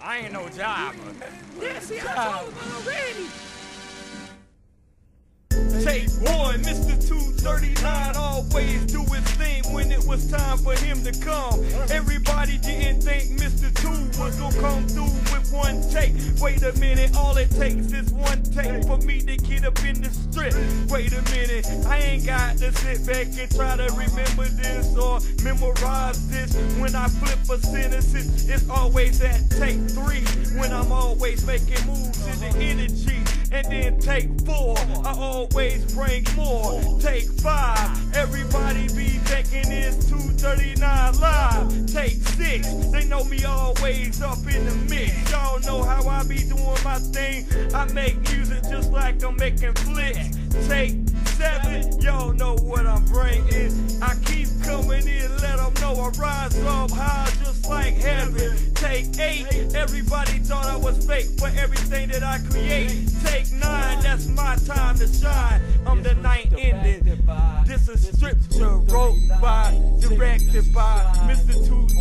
I ain't no jobber. Yeah, see, I told him already. Take one, Mr. 239 always do his thing when it was time for him to come. Everybody didn't think Mr. 2 was gonna come through with one take. Wait a minute, all it takes is one take for me to get up in the strip. Wait a minute, I ain't got to sit back and try to remember this or memorize this. When I flip a sentences, it's always at take 3. When I'm always making moves in the energy. And then take 4, I always bring more. Take 5, everybody be thinking it's 239 live. Take 6, they know me always up in the mix. Y'all know how I be doing my thing. I make music just like I'm making flicks. Take 7, y'all know what I'm bringing. I keep coming in, let them know I rise up high just like heaven. Take 8, everybody thought I was fake for everything that I create. Take 9, that's my time to shine. I'm the night ending. This is scripture wrote by, directed by Mr.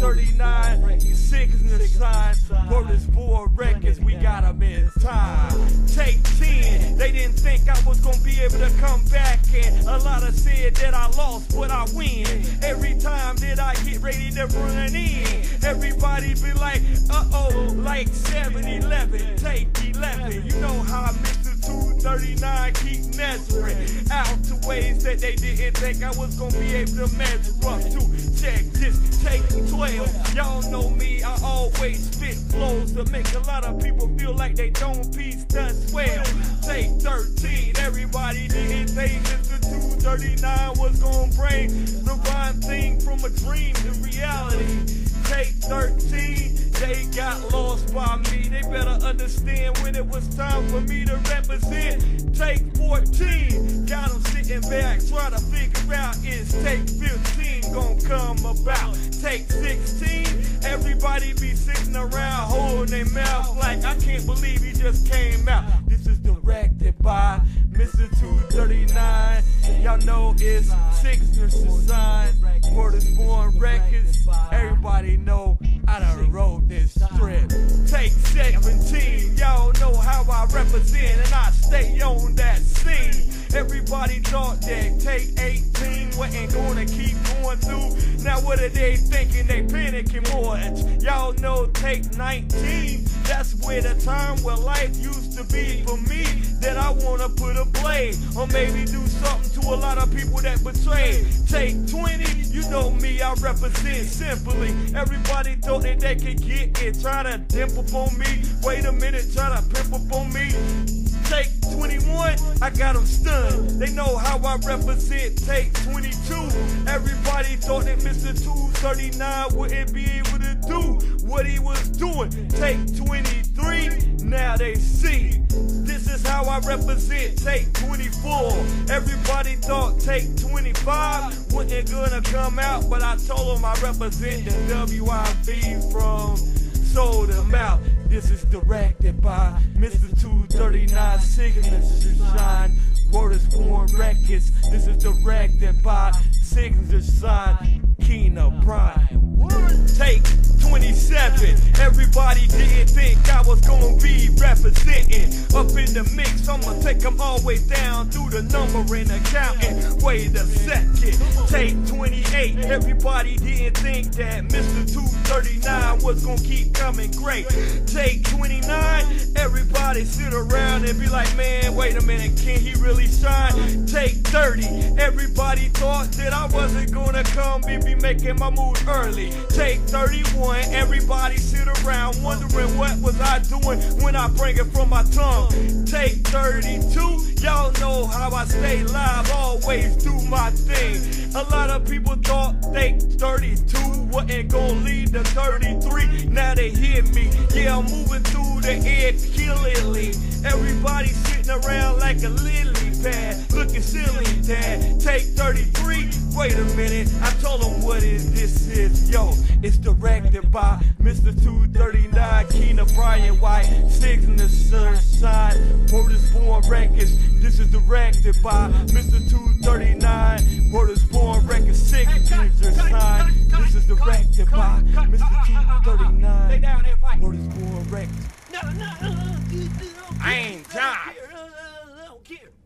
239. Signature sign, word is for records, we got 'em in time. Take 10, they didn't think I was gonna be able to come back, and a lot of said that I lost, but I win. Every time that I get ready to run in, everybody be like, uh-oh, like 7-11, take 11. You know how Mr. 239 keep measuring out to ways that they didn't think I was gonna be able to measure up to. Check this, take 12. Y'all know me, I always spit flows to make a lot of people feel like they don't piece done swell. Take 13, everybody didn't think Mr. 239 was gonna bring the rhyme thing from a dream to reality. Take 13, they got lost by me. They better understand when it was time for me to represent. Take 14, got them sitting back, trying to figure out is take 15 gonna come about. Take 16, everybody be sitting around holding their mouth like I can't believe he just came out. This is directed by Mr. 239. Y'all know it's Signature sign, Word is Born Records. Everybody know I done wrote this strip. Take 17, y'all know how I represent and I stay on that scene. Everybody thought that take 18 wasn't gonna keep going through. Now what are they thinking? They panicking more. Y'all know take 19, that's where the time where life used to be for me. That I wanna put a blade or maybe do something to a lot of people that betrayed. Take 20, you know me, I represent simply. Everybody thought that they could get it, try to dimp up on me. Wait a minute, try to pimp up on me. Take 21, I got them stunned. They know how I represent. Take 22, everybody thought that Mr. 239 wouldn't be able to do what he was doing. Take 23, now they see. This is how I represent. Take 24, everybody thought take 25 wasn't gonna come out, but I told them I represent the WIB from Sold Them Out. This is directed by Mr. 239, Signature Shine, Word is Born Records. This is directed by Signature Sign, Keena Bryant. Take 27, everybody didn't think I was gonna be representing. Up in the mix, I'ma take them all the way down through the numbering accounting. Wait a second, take 28, everybody didn't think that Mr. 239 was gonna keep coming great. Take 29, everybody sit around and be like, man, wait a minute, can he really shine? Take 30, everybody thought that I wasn't gonna come and be making my move early. Take 31, everybody sit around wondering what was I doing when I bring it from my tongue. Take 32, y'all know how I stay live, always do my thing. A lot of people thought take 32 wasn't gonna lead to 33. Now they hear me, yeah, I'm moving through the air killingly. Everybody sitting around like a lily pad, looking silly, dad. Take 33, wait a minute, I told them what this is, yo. It's directed by Mr. 239, Keena Bryant White, Signature Shine, Word is Born Records. This is directed by Mr. 239, Word is Born Records, Signature Shine. This is directed by Mr. 239, Word is Born Records. records. I ain't job. I don't care.